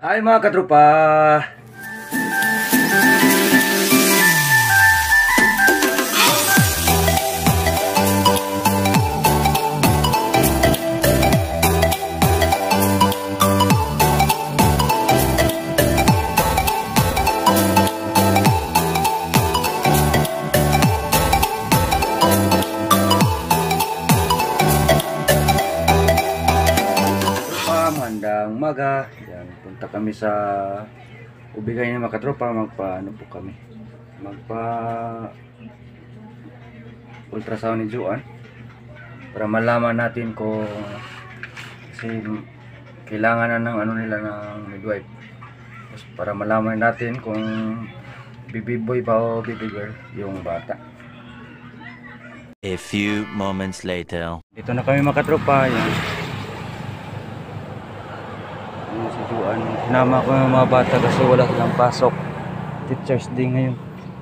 Hi mga katropa! Magandang umaga. Yan, punta kami sa Ubigay ng mga katropa. Magpa-ano po kami? Ultrasound ni Juan para malaman natin kung kasi kailangan na ng ano nila ng midwife. Tapos para malaman natin kung baby boy ba o baby girl yung bata. A few moments later. Dito na kami mga katropa. Yan. Si Juan, sinama ko yung mga bata kasi wala silang pasok. Teachers Day ngayon.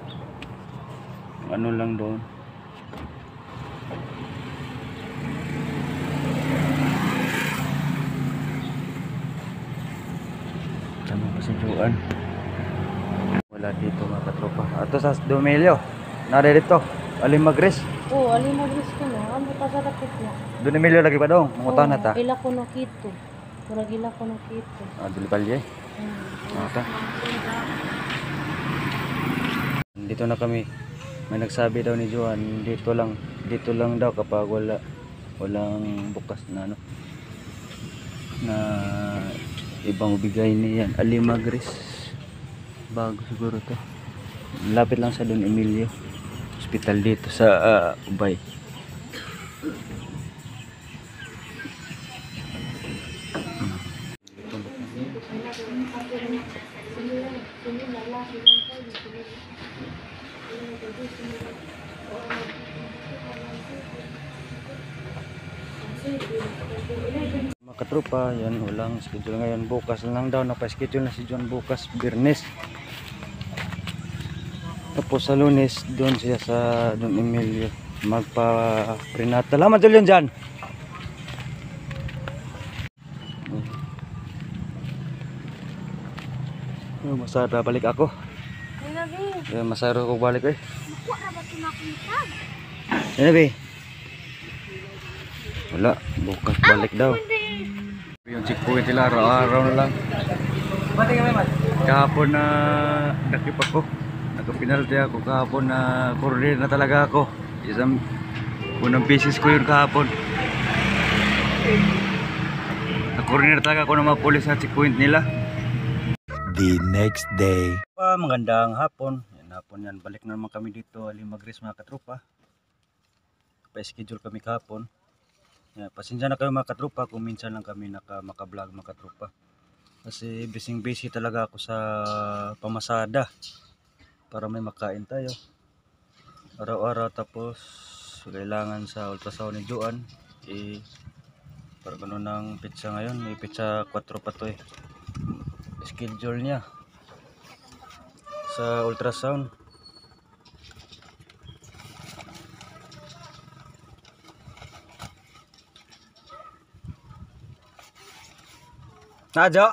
Ano lang doon. Tama pa si Juan. Wala dito mga katropa. Ato sa Domelio. Nari dito. Alimagres. Oh, alimagres ko no. Amo pa sa takip na. Domelio lagi pa dong. Mangutan na ta. Ila ko no kito. Murag ila ko no kito. Dulipalye. Ata. Dito na kami. May nagsabi daw ni Juan, dito lang daw kapag walang bukas na ano na ibang bigay niyan. Alimagres. Bago siguro to. Lapit lang sa Don Emilio Hospital dito sa Ubay. Mga katropa, yan walang schedule ngayon. Bukas lang daw, napa-schedule na si John bukas, Biyernes. Tapos sa Lunes, doon siya sa Don Emilio magpa-prenatal. Salamat dyan. Masara balik ako. Masara ko balik eh. Wala, bukas balik daw. Yung checkpoint nila araw-araw na lang. Kahapon na nakip ako. Nagka-penalty ako kahapon na corner na talaga ako. Isang unang beses ko yun kahapon. Na-corner talaga ako ng mga pulis sa checkpoint nila. The next day. Magandang hapon. Yan hapon yan. Balik na naman kami dito. Alimagres mga katropa. Pa-schedule kami kahapon. Yan, pasensya na kayo mga katropa kung minsan lang kami maka-vlog mga katropa. Kasi busy talaga ako sa pamasada. Para may makain tayo. Araw-araw tapos kailangan sa ultrasound ni Juan. Para gano'n ng pizza ngayon. Pizza 4 pa to eh. Schedule niya sa ultrasound. Najo.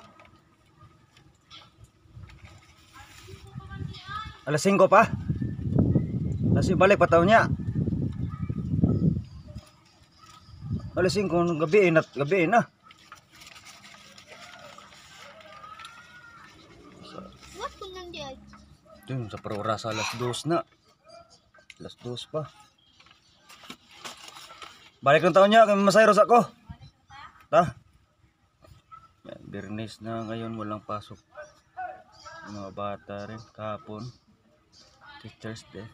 Alas 5 pa. Kasi balik pa taon niya. Alas 5 gabi na. Dun sa oras alas 2 na. Alas 2 pa. Balik ng taon niya, masayros ako. Ta. Yan, Biyernes na ngayon, walang pasok. Mga bata rin kahapon. Teachers Day.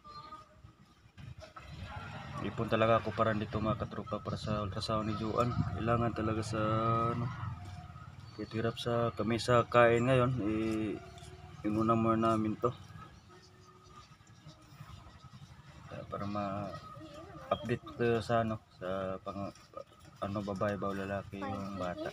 Ipon talaga ako para dito mga katropa para sa ultrasound ni Juan. Kailangan talaga sa ano. Hirap sa kami sa kain ngayon inuna muna namin to para ma-update ko sa ano sa babae ba o lalaki yung bata.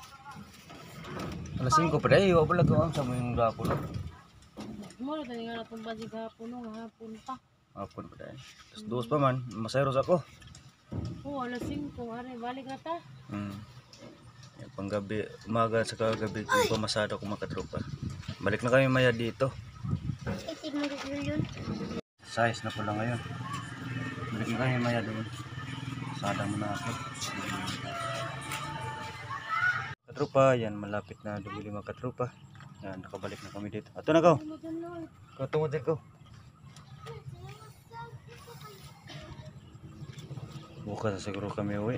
Alas 5 pa dahil wala ko ang sa mga gapon. Mo na tani nga natong basig hapon no hapon pa. Hapon pa dahil. Tapos 2 pa man, masayros ako. Oh, alas 5 are balik na ta. panggabi, umaga sa kagabi, yung pamasada ko mga katropa. Balik na kami maya dito. Size na pala ngayon. Balik na kami maya doon. Sada mo na ako. Katropa, yan malapit na dumili mga katropa. Yan, nakabalik na kami dito. Ato na ko. Tungod din ko. Bukas na siguro kami uwi.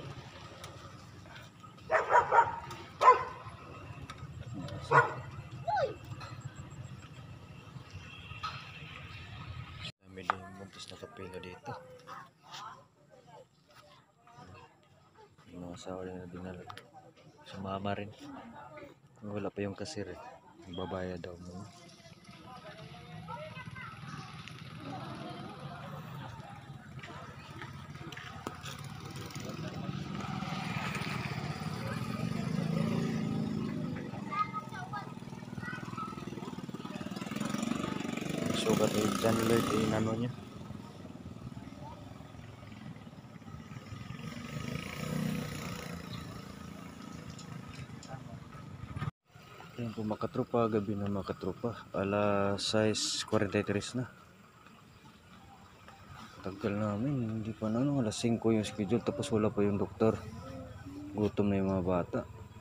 Kami din buntis na kapila dito. Yung mga asawa rin na dinala. Sumama rin. Wala pa yung kasir eh. Babaya daw mo. Sugat eh, dyan nila ito inano niya. Yan po mga katropa, gabi na mga katropa. Alas 6:43 na. Tagal namin, hindi pa na ano, alas 5 yung schedule tapos wala pa yung doktor. Gutom na yung mga bata.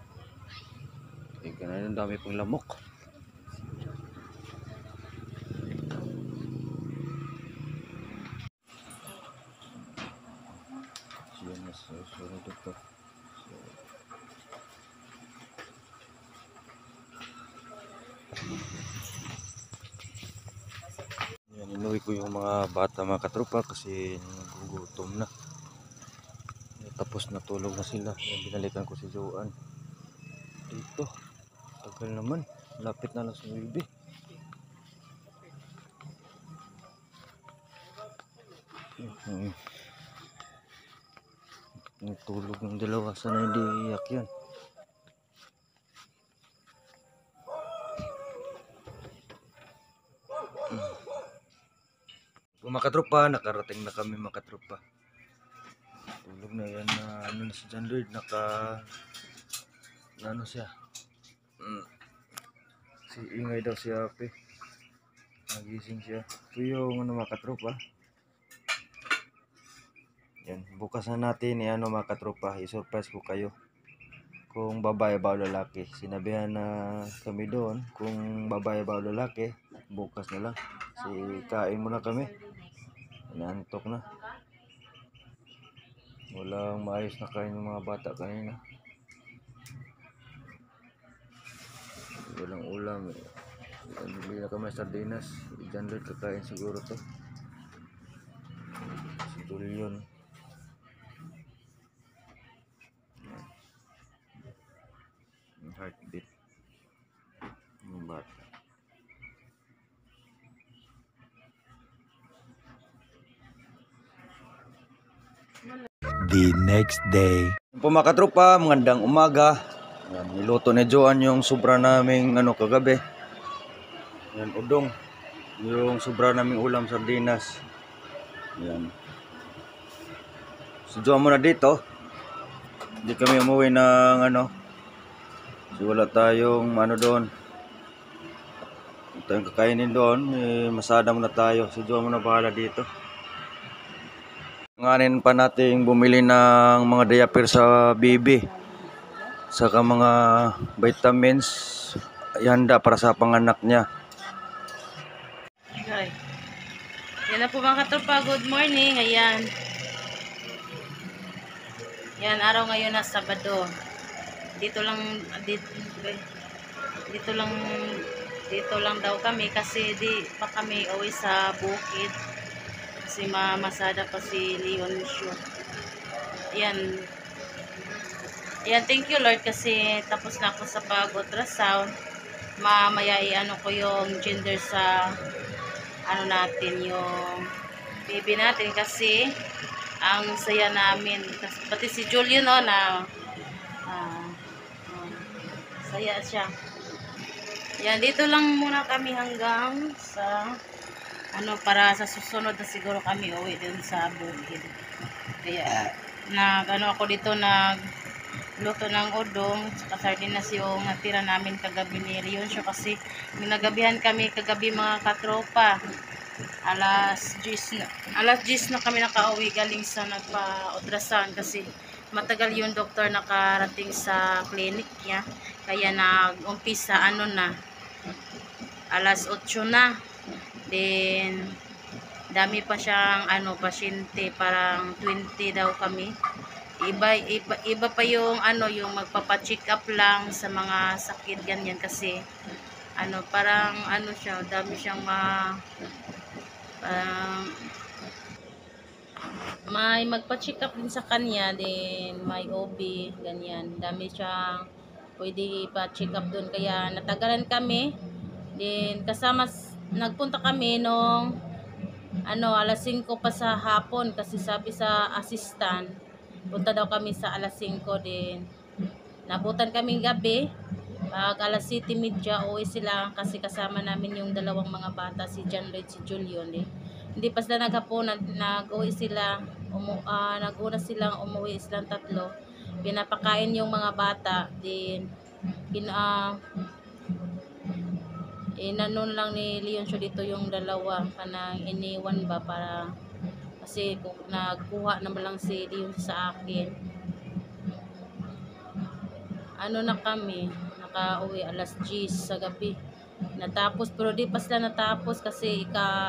Ika na yun, dami pang lamok. Yan na sa doktor. Yan, inuwi ko yung mga bata mga katropa kasi nagugutom na. Tapos natulog na sila. Yan, binalikan ko si Joan dito. Tagal naman, lapit na alas 9. Natulog ng dalawa, sana hindi iyak yan. Mga katropa, nakarating na kami mga katropa. Tulog na yan na ano na si John Lloyd, ano siya. Si ingay daw si Ape. Nagising siya. Ito yung ano mga katropa. Yan, bukas na natin ano mga katropa, i-surprise ko kayo. Kung babae ba o lalaki. Sinabihan na kami doon, kung babae ba o lalaki, bukas na lang. Kasi kain muna kami. Inaantok na. Walang maayos na kain ng mga bata kanina. Walang ulam. Bili na kami sardinas. Diyan doon kakain siguro to. Si Julian. Heartbeat. Yung bata. The next day. Po mga katropa, magandang umaga. Yan, niluto ni Joan yung sobra naming ano kagabi. Yan, udong. Yung sobra naming ulam sardinas. Yan. Si Joan muna dito. Hindi kami umuwi ng ano. Kasi wala tayong ano doon. Wala tayong kakainin doon. Masada muna tayo. Si Joan muna bahala dito. Nganin pa nating bumili ng mga diaper sa baby. Saka mga vitamins. Ihanda para sa panganak niya. Okay. Yan na po mga katropa, good morning. Ayan. Yan, araw ngayon na Sabado. Dito lang daw kami kasi di pa kami uwi sa bukid. Kasi masada pa si Leon Show. Ayan. Ayan, thank you Lord kasi tapos na ako sa pag-ultrasound. Mamaya i-ano ko yung gender sa ano natin, yung baby natin kasi ang saya namin. Pati si Julian no, na saya siya. Yan, dito lang muna kami hanggang sa ano, para sa susunod na siguro kami uwi din sa bukid. Kaya ako dito luto ng udong, saka sardinas yung natira namin kagabi ni Leoncio kasi nagabihan kami kagabi mga katropa. Alas 10 na kami nakauwi galing sa nagpa-ultrasound kasi matagal yung doktor nakarating sa clinic niya. Kaya nag-umpisa alas 8 na. Then dami pa siyang pasyente, parang 20 daw kami. Iba pa yung yung magpapa-check up lang sa mga sakit ganyan kasi parang siya, dami siyang may magpa-check up din sa kanya, din may OB ganyan. Dami siyang pwede pa-check up doon kaya natagalan kami. Then nagpunta kami nung alas 5 pa sa hapon kasi sabi sa assistant punta daw kami sa alas 5 din. Nabutan kaming gabi. Pag alas 7:30 uwi sila kasi kasama namin yung dalawang mga bata, si John Lloyd, si Julian eh. Hindi pa sila naghapunan, nag-uwi sila, nag-una silang umuwi silang tatlo. Pinapakain yung mga bata, din inanon lang ni Leoncio dito yung dalawa kanang iniwan ba para kasi kung nagkuha naman lang si Leon sa akin. Na kami nakauwi alas 10 sa gabi. Natapos pero di pa sila natapos kasi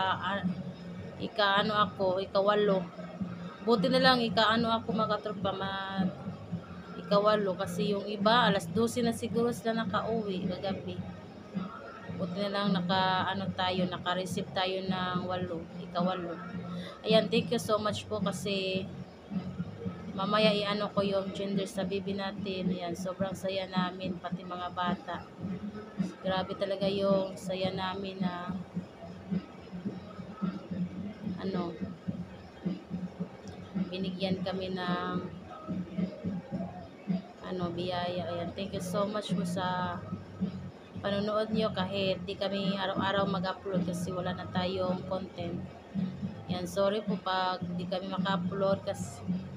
ikawalo. Buti na lang ako makatropa ikawalo kasi yung iba alas 12 na siguro sila nakauwi kagabi. Buti na lang naka-receive tayo ng ikawalo. Ayan, thank you so much po kasi mamaya ko yung gender sa baby natin. Ayan, sobrang saya namin pati mga bata. Grabe talaga yung saya namin na binigyan kami ng biyaya. Ayan, thank you so much po sa panonood nyo kahit di kami araw-araw mag-upload kasi wala na tayong content. Yan, sorry po pag di kami maka-upload kasi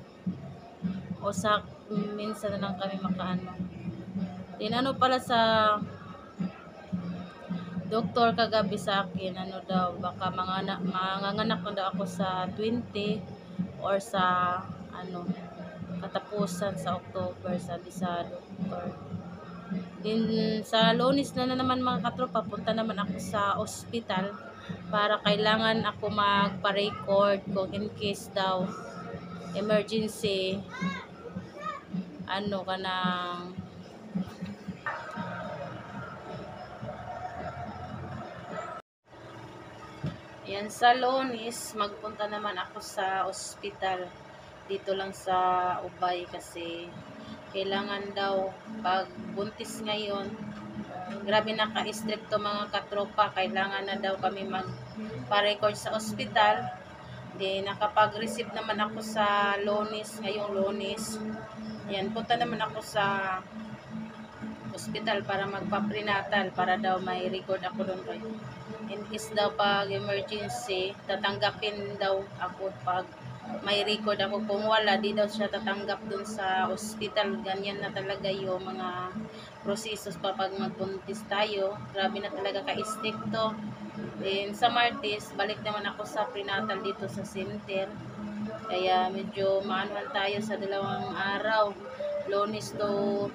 minsan na lang kami Din pala sa doktor kagabi sa akin, daw, baka manganganak na daw ako sa 20 or sa katapusan sa October, sabi sa doktor. Din sa Lunes na naman mga katropa, punta naman ako sa ospital para kailangan ako magpa-record kung in case daw emergency kanang yan sa Lunes magpunta naman ako sa ospital dito lang sa Ubay kasi kailangan daw pag buntis ngayon, grabe naka-stricto mga katropa, kailangan na daw kami magpa-record sa ospital. Di nakapag-receive naman ako sa ngayong Lunes. Yan, punta naman ako sa ospital para magpa-prenatal para daw may record ako doon kay in case daw pag emergency tatanggapin daw ako pag may record ako, kung wala di daw siya tatanggap dun sa ospital. Ganyan na talaga yung mga prosesos pag magbuntis tayo, grabe na talaga ka-stricto. Then sa Martes balik naman ako sa prenatal dito sa center, kaya medyo maanuhan tayo sa 2 araw, Lunes to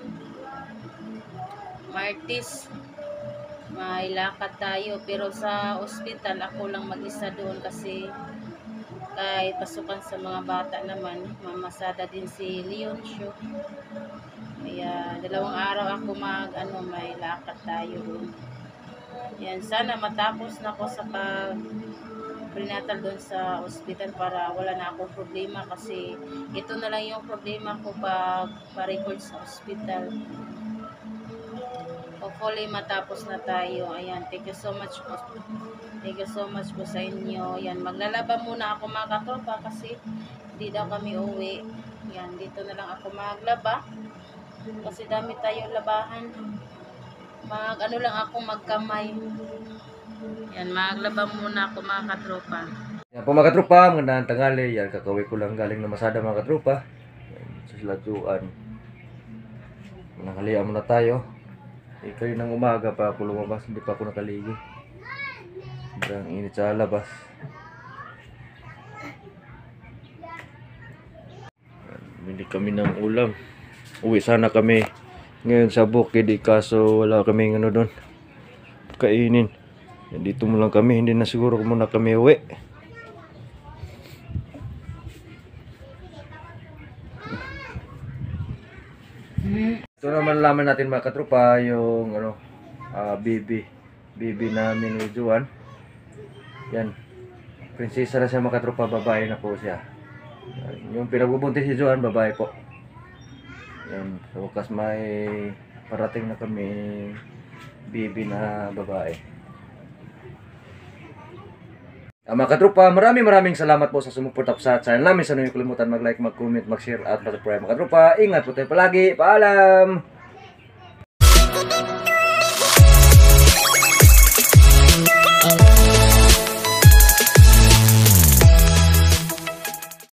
Martes may lakad tayo, pero sa ospital ako lang mag-isa doon kasi kahit pasukan sa mga bata naman, mamasada din si Leoncio. Kaya 2 araw ako may lakad tayo doon. Yan, sana matapos na ako sa prenatal doon sa ospital para wala na akong problema kasi ito na lang yung problema ko pag pa-record sa ospital. Hopefully matapos na tayo. Ayan, thank you so much po. Thank you so much po sa inyo. Yan, maglalaba muna ako mga katropa kasi hindi daw kami uwi. Yan, dito na lang ako maglaba kasi dami tayo labahan. Lang ako magkamay. Yan, maglaba muna ako mga katropa. Yan po mga katropa, magandang tanghali. Yan, kakawin ko lang galing na Masada mga katropa. Yan, sa Siladuan. Nanghalian muna tayo. Kayo ng umaga pa ako lumabas, hindi pa ako nakaligo. Sobrang init sa labas. Bili kami ng ulam. Uwi sana kami ngayon sa bukid, kaso wala kami ano doon kainin. Dito mo lang kami, hindi na siguro muna kami uwi. Ito naman laman natin mga katropa, yung ano, baby namin ni Juan. Yan. Prinsesa na siya mga katropa, babae na po siya. Yung pinagbubuntis si Juan, babae po. Yan. So, bukas may parating na kami baby na babae. Mga katropa, maraming salamat po sa sumuporta sa channel namin. Sana huwag kalimutan mag-like, mag-comment, mag-share at mag-subscribe mga katropa. Ingat po tayo palagi. Paalam!